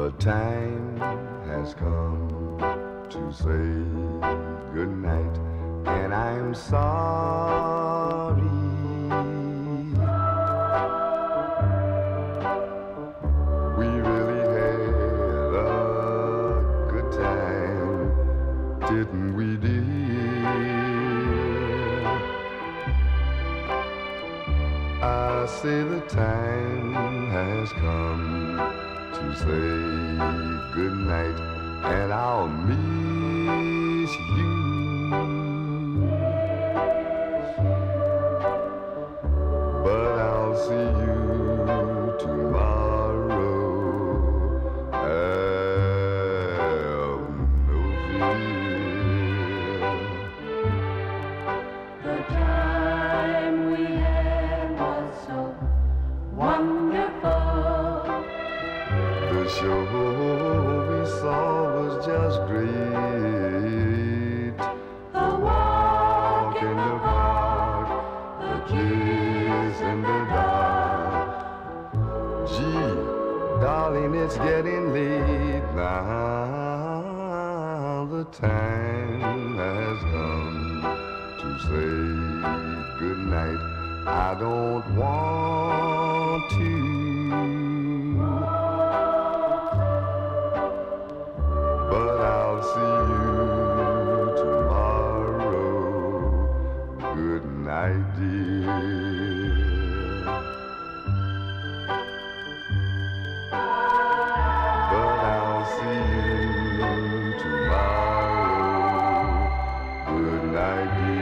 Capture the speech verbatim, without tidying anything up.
The time has come to say goodnight, and I'm sorry. We really had a good time, didn't we, dear? I say the time has come to say goodnight, and I'll miss you. But I'll see you tomorrow. Have no fear. The time we had was so wonderful. The show we saw was just great. The walk in the park, the kiss in the dark. Gee, darling, it's getting late now. The time has come to say goodnight. I don't want to, but I'll see you tomorrow. Good night, dear. But I'll see you tomorrow. Good night, dear.